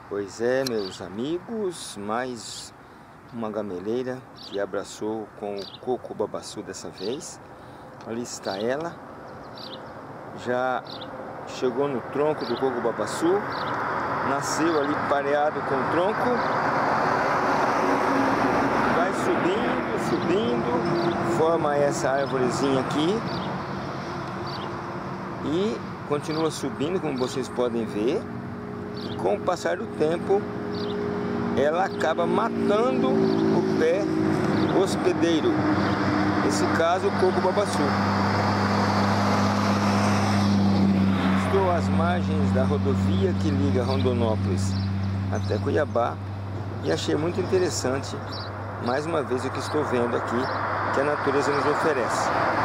Pois é, meus amigos, mais uma gameleira que abraçou com o coco babaçu dessa vez. Ali está ela, já chegou no tronco do coco babaçu, nasceu ali pareado com o tronco, vai subindo, forma essa árvorezinha aqui e continua subindo, como vocês podem ver. E com o passar do tempo, ela acaba matando o pé hospedeiro, nesse caso o coco babaçu. Estou às margens da rodovia que liga Rondonópolis até Cuiabá e achei muito interessante mais uma vez o que estou vendo aqui, que a natureza nos oferece.